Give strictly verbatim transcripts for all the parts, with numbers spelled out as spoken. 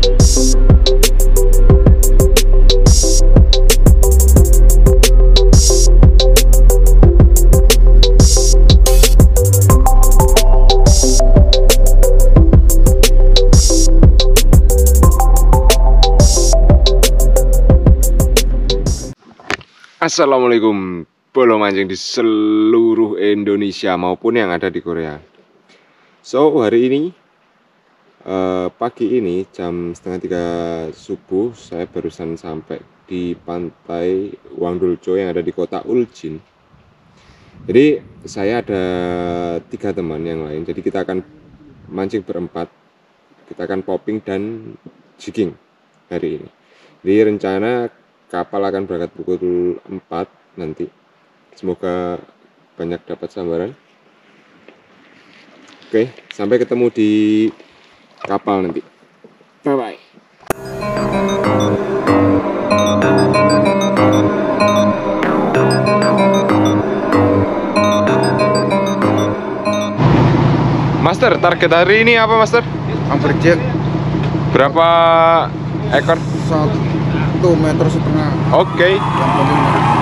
Assalamualaikum bolo mancing di seluruh Indonesia maupun yang ada di Korea. So hari ini eh, pagi ini jam setengah tiga subuh saya barusan sampai di pantai Wangdolcho yang ada di kota Uljin. Jadi saya ada tiga teman yang lain. Jadi kita akan mancing berempat. Kita akan popping dan jigging hari ini. Jadi rencana kapal akan berangkat pukul empat nanti. Semoga banyak dapat sambaran. Oke, sampai ketemu di kapal nanti. Bye bye. Master, target hari ini apa, Master? Amberjack Berapa ekor? satu meter setengah. Oke. Yang paling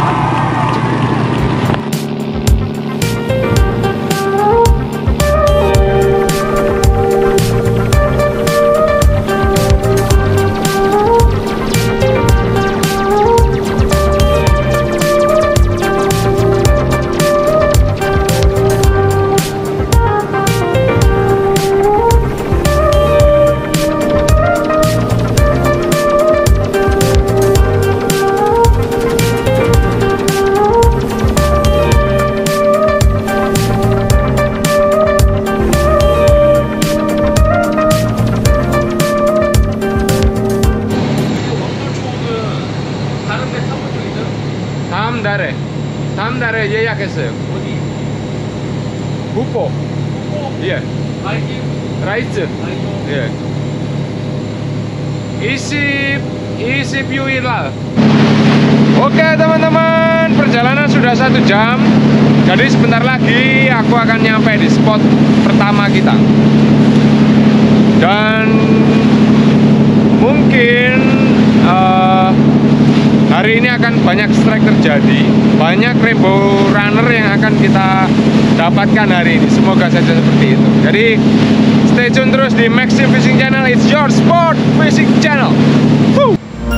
다음 달에 다음 달에 예약했어요. 어디? 부포. 예. 바이킹? 라이츠. 아니요. 예. 이십 이십육 일 날. Oke teman-teman, perjalanan sudah satu jam. Jadi sebentar lagi aku akan nyampe di spot pertama kita. Dan mungkin uh, hari ini akan banyak strike terjadi, banyak rainbow runner yang akan kita dapatkan hari ini. Semoga saja seperti itu. Jadi stay tune terus di Maxim Fishing Channel. It's your sport fishing channel. Woo!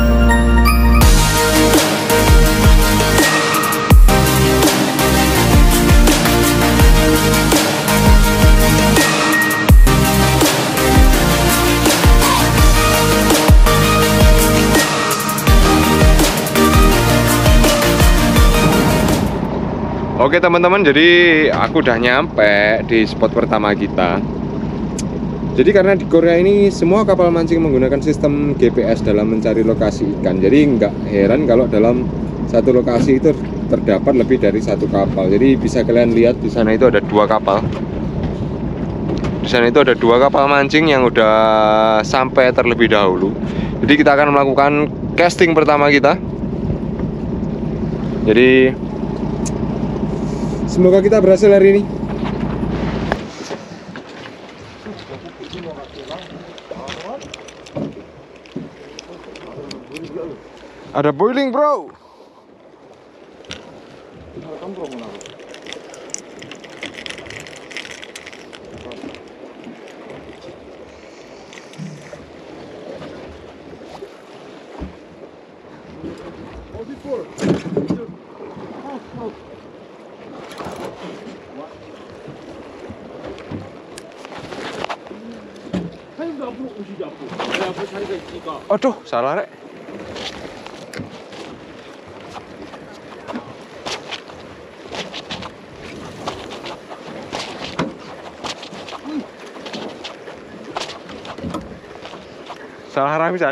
Oke teman-teman, jadi aku udah nyampe di spot pertama kita. Jadi karena di Korea ini semua kapal mancing menggunakan sistem G P S dalam mencari lokasi ikan. Jadi nggak heran kalau dalam satu lokasi itu terdapat lebih dari satu kapal. Jadi bisa kalian lihat di sana itu ada dua kapal. Di sana itu ada dua kapal mancing yang udah sampai terlebih dahulu. Jadi kita akan melakukan casting pertama kita. Jadi semoga kita berhasil hari ini. Ada boiling, bro. Aduh, salah rek. Salah Ramisan.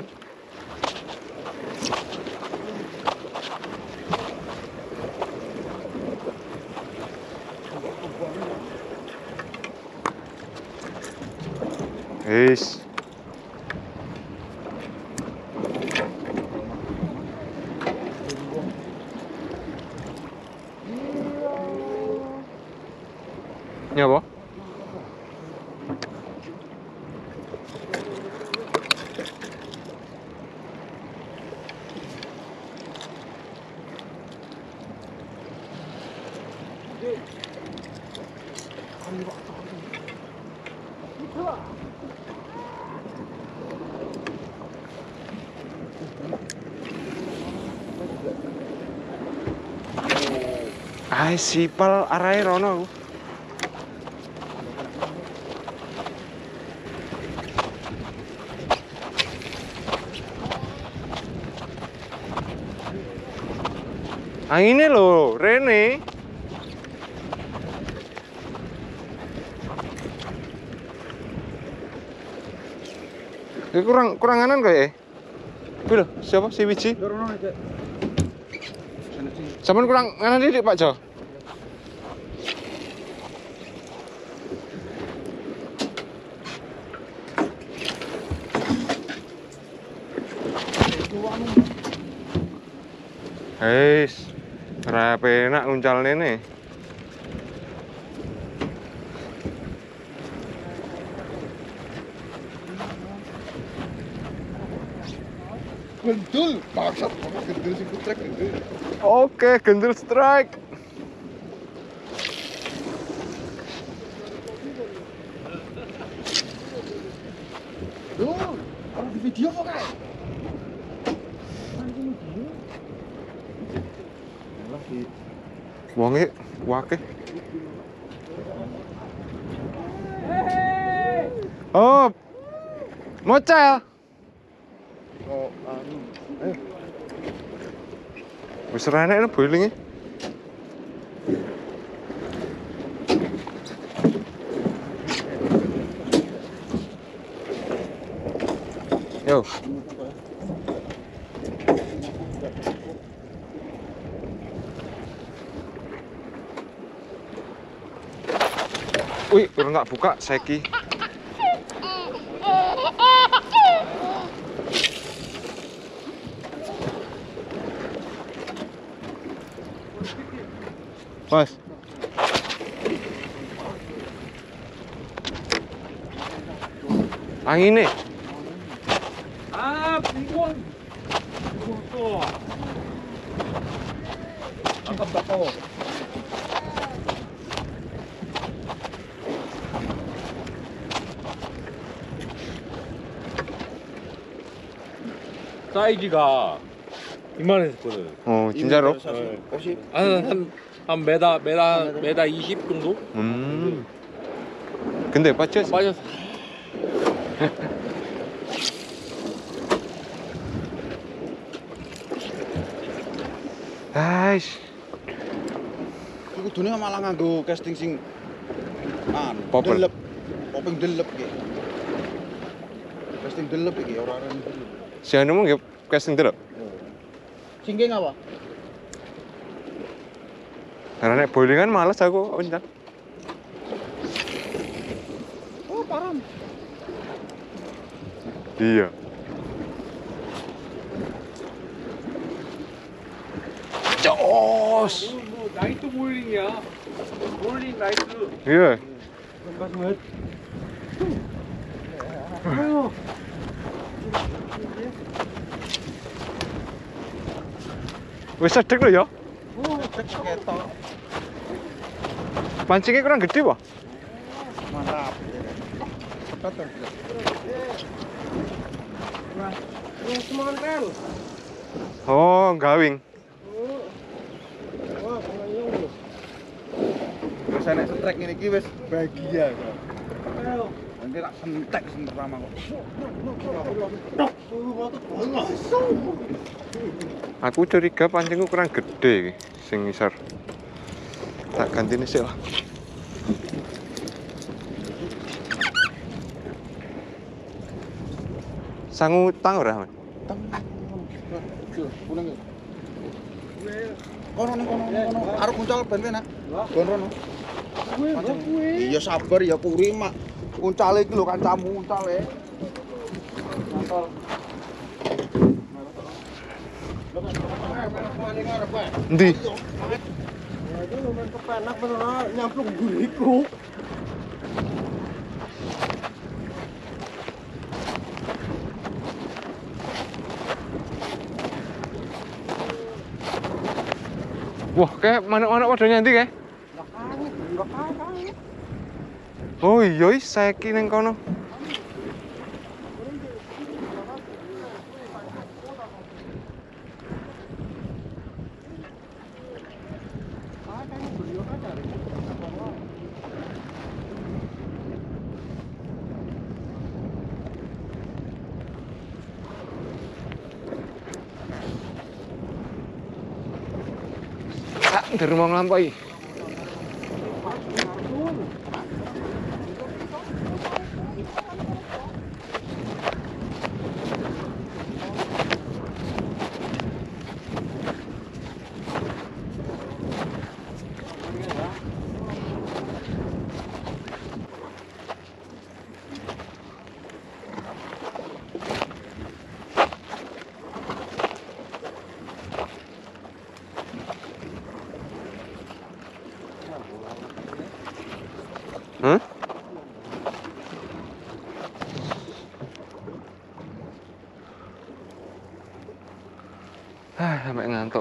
Guys. Ini apa? Ai sipal arahe rono aku. Anginnya lho, Rene. Ini kurang kurang kanan kok ya? Itu loh, siapa si Wiji? Sampun kurang kanan didik Pak Jo. Heis, rapi enak uncal nene. Gendul, maksud gendul sing kutrek gendul. Oke, gendul strike. Duh, orang di video kok kayak. Wonge wake. Oh. Mocel. Oh, anu. Eh, Wis ora enek boilinge. Yo. Wih, kurang tak buka seki. Mas. Anginnya. Ah, bingung. Bingung tuh. Angkat bako. 사이즈가 이만했거든. 어, 진짜로? 오십. 한, 한 메다, 메다, 메다 이십 정도? 음. 근데 빠졌어. 빠졌어. 아이씨. Iku dunia malah nganggo casting sing anu, Popel. delep. Popeng delep iki. Casting delep iki ora ora. Si anu mung casting delok. Singking apa? Karena nek boilingan males aku uncal. Oh, param. Iya. Jos. 뭐, 나이트 볼링이야. 볼링 나이트. Iya. 아유. Wis sedek lho ya. Oh, cek ketok. Pancingnya kurang gede, Pak. Mantap. Betul. Yang semangat kan? Oh, gawing. Wah, pengen Wis enek strek ngene iki wis bahagia. Ayo. Nanti tak sentek sing pertama kok. Aku curiga pancingku kurang gede iki, sing ngisor. Tak gantine sik lah. Sangu tang ora, Mas? Puneng. Kono ning kono kono. Arep muncul ben penak. Gon rono. Iya sabar ya kuri mak. Uncale iki lho kancamu uncale. Mantap. Endi? Itu lumayan kepenak bener nyamplung guriku. Wah, kayak manuk-manuk padha nyanti kae. Oh iya, saiki ning kono. dari mau ngelampaui. Hah? Ah, sampai ngantuk.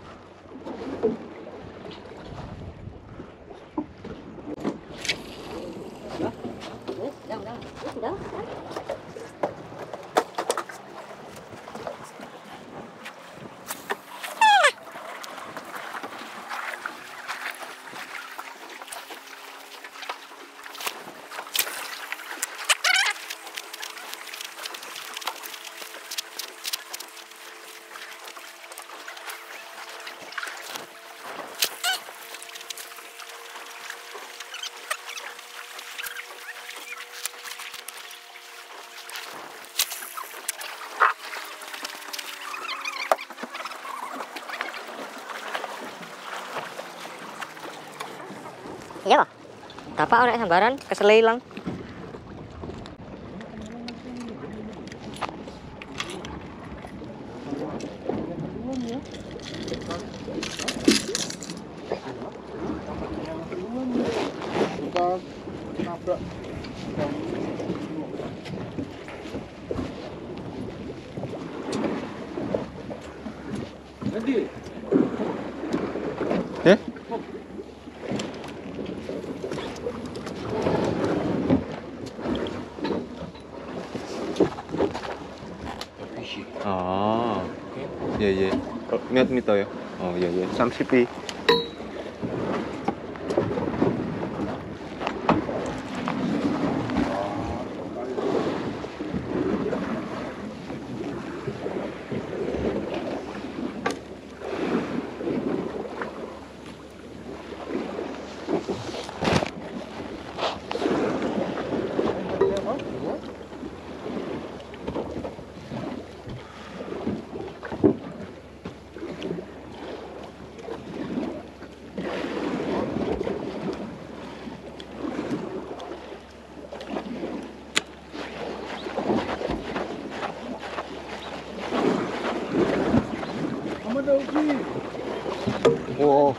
Iya kok. Tapak orang sambaran kesel ilang. Bukan nabrak. Nanti. Eh? Oh, iya iya. Oh, miat mito ya. Oh iya iya. Samsipi. Wow.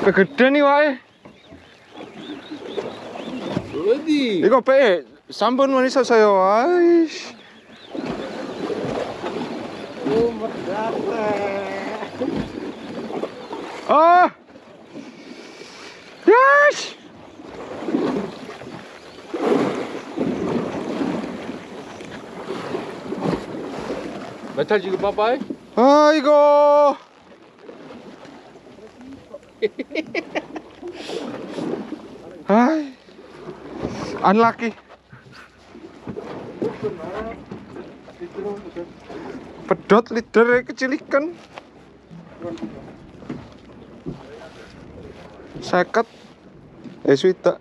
Gede nih wae. 어디? 이거 배 삼 번만 있었어요. 아이씨. 아! 야씨! 메탈 지금 빠빠이? 아이고. 아이. Unlucky. Pedot leader kecil ikan. Seket. Eh suita.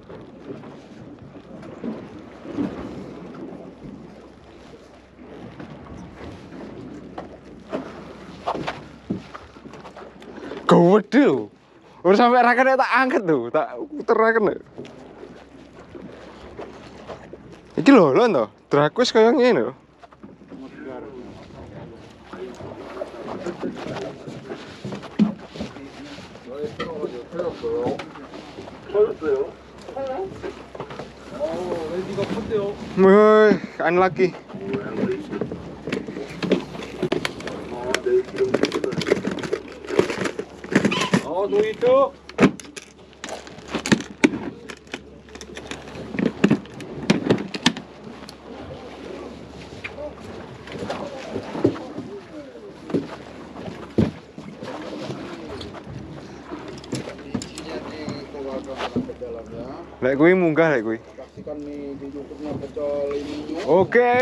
Gede lho. Ora sampe rakene tak angkat lho, tak puteraken lho. Iki lho, lho to. Drakus kaya ngene lho. 레디가 컸대요. Woi, unlucky. 어, 노이트. Lek kuwi munggah lek kuwi. Saksikan nih di YouTube-nya Pecel ini. Oke.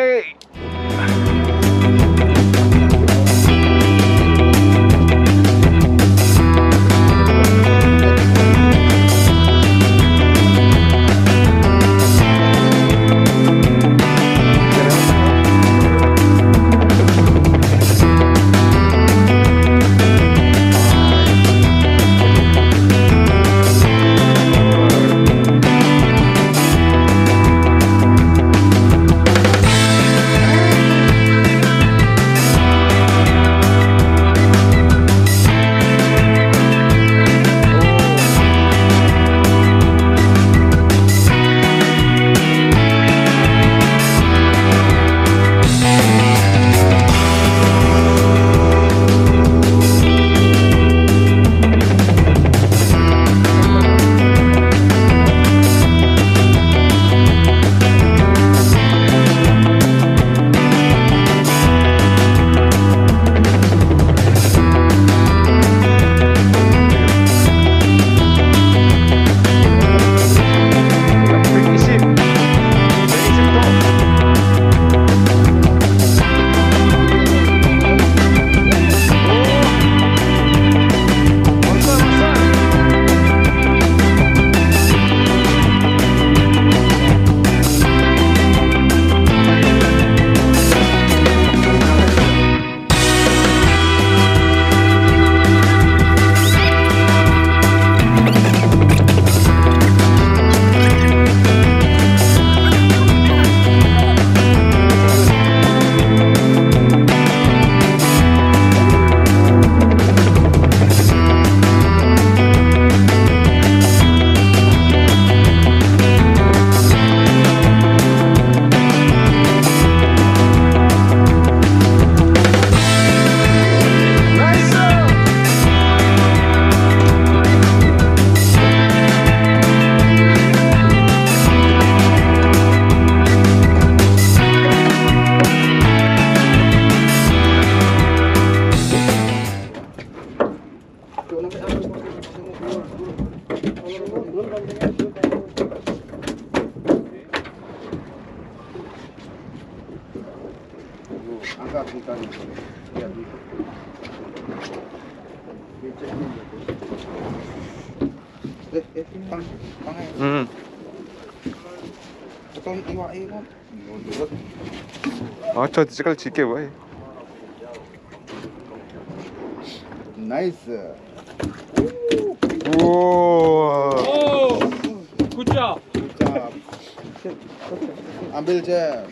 Angkat ikannya. Lihat di. Eh, eh, pang, pang. Hmm. Cekel iwake kok. Ndurut. Aja dicekel jike wae. Nice. Wow. 오, 굿잡. Ucap. Ambil, Jeff.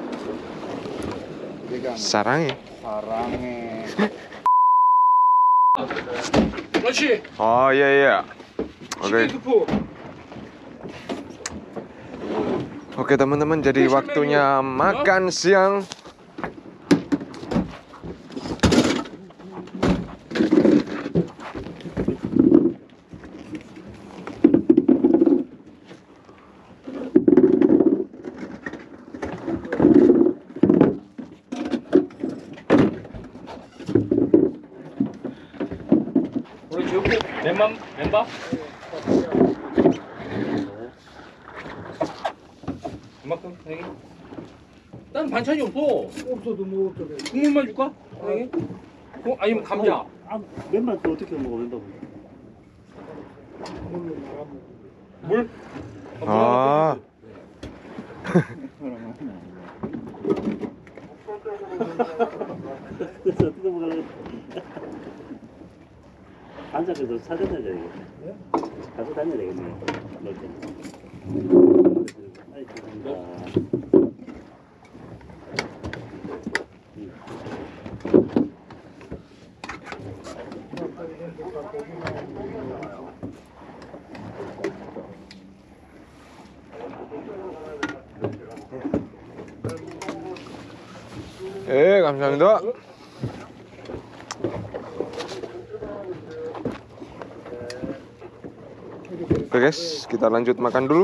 Pegang. Sarangnya. Sarangnya. 그렇지. Oh iya iya. Oke. Oke teman-teman, jadi waktunya makan siang. 우리 교육 멤버 멤버. 그만큼 여기. 난 반찬이 없어. 없어도 뭐 어쩌게. 국물만 줄까? 여기. 어, 아니면 감자. 아, 맨날 또 어떻게 먹어 된다고. 물? 아. 그래서 어떻게 먹으려고. 앉아서 사전해야 되겠네. 가서 다녀야 되겠네. 넣을 때. 아이, 감사합니다. Eh, 감사합니다. Oke guys, kita lanjut makan dulu.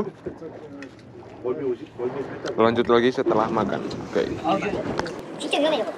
Lanjut lagi setelah makan. Oke. 진짜 위험해 이거.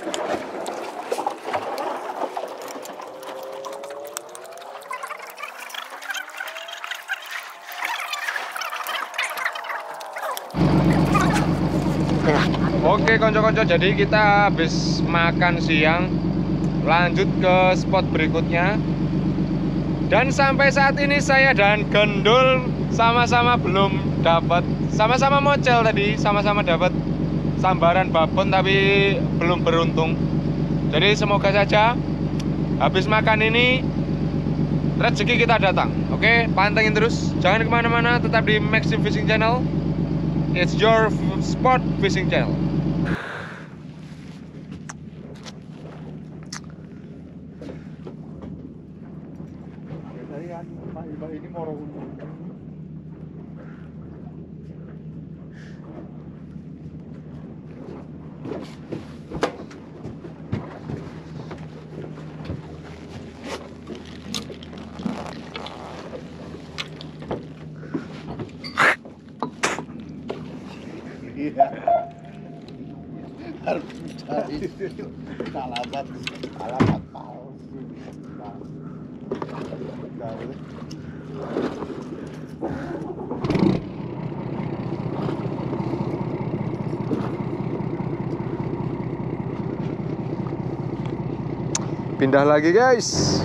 Oke konco-konco, jadi kita habis makan siang, lanjut ke spot berikutnya. Dan sampai saat ini saya dan Gendul sama-sama belum dapat, sama-sama mocel tadi, sama-sama dapat sambaran babon tapi belum beruntung. Jadi semoga saja habis makan ini rezeki kita datang. Oke, pantengin terus, jangan kemana-mana, tetap di Maxim Fishing Channel. It's your sport fishing channel. ini mau harus cari alamat alamat palsu. Pindah lagi guys.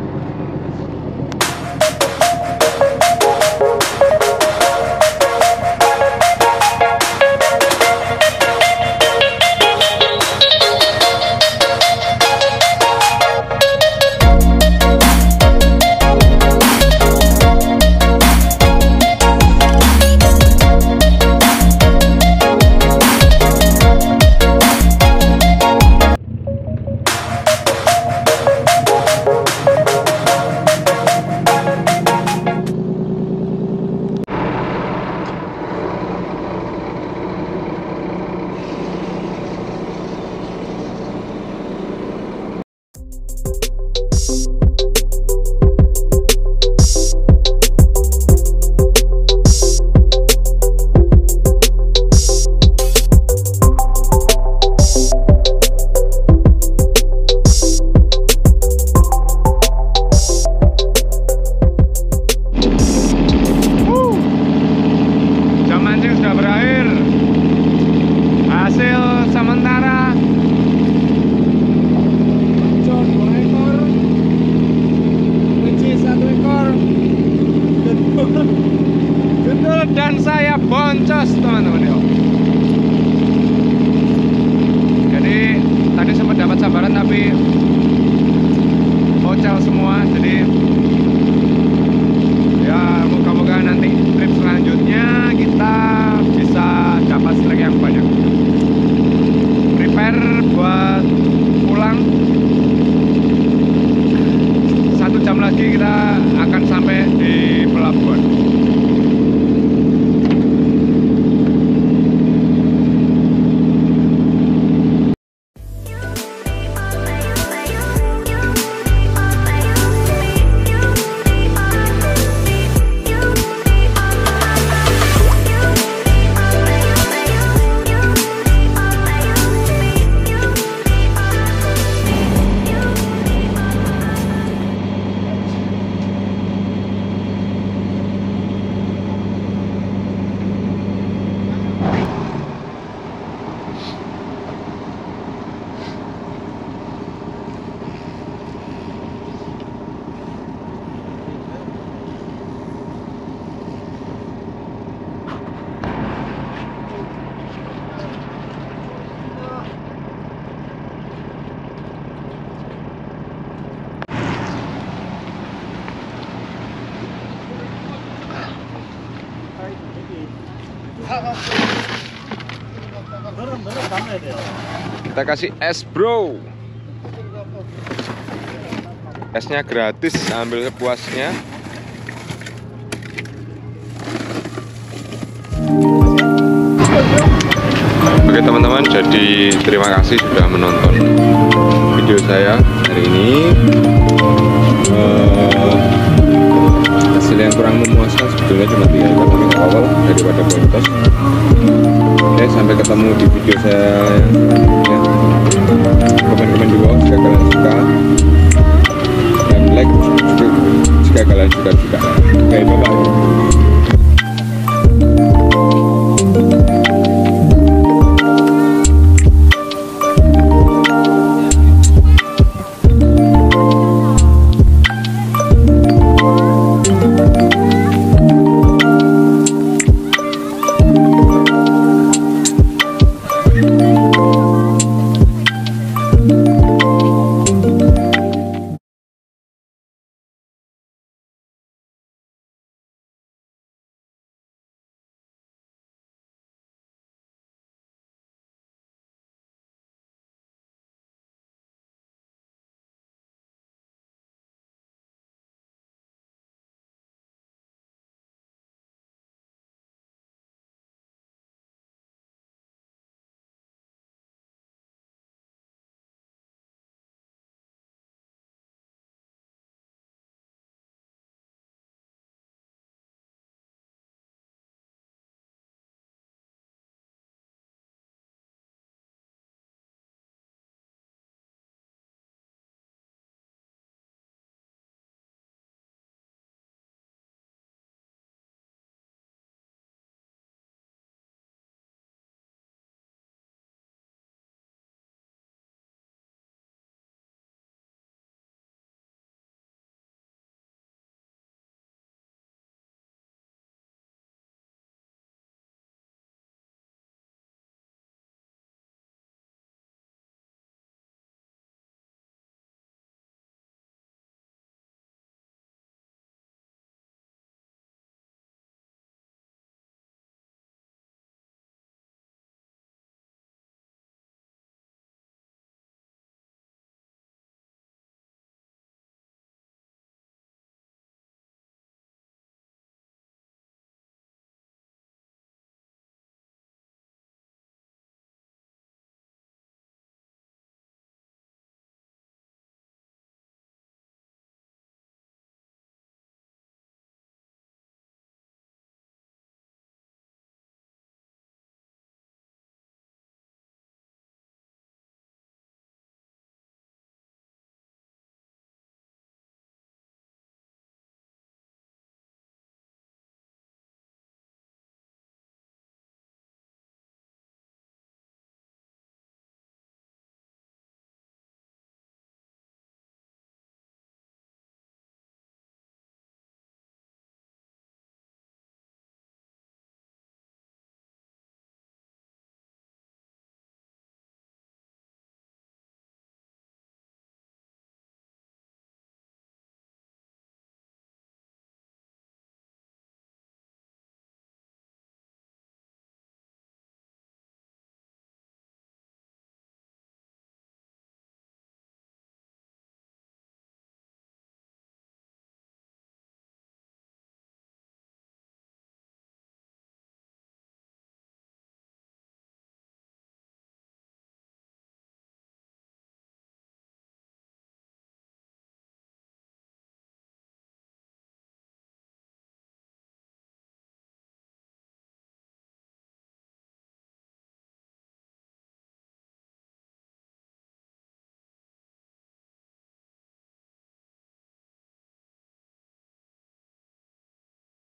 Dan saya boncos teman-teman ya. Jadi tadi sempat dapat sambaran tapi bocel semua. Jadi ya moga-moga nanti trip selanjutnya kita bisa dapat strike yang banyak. Prepare buat pulang. jam lagi kita akan sampai di pelabuhan. Kita kasih es bro. Esnya gratis, ambil sepuasnya. Oke teman-teman, jadi terima kasih sudah menonton video saya hari ini. uh, Hasil yang kurang memuaskan sebetulnya cuma tiga kali awal daripada bontos. Oke, sampai ketemu di video saya yang selanjutnya. Komen-komen di bawah jika kalian suka, dan like jika kalian suka juga. Oke, bye bye.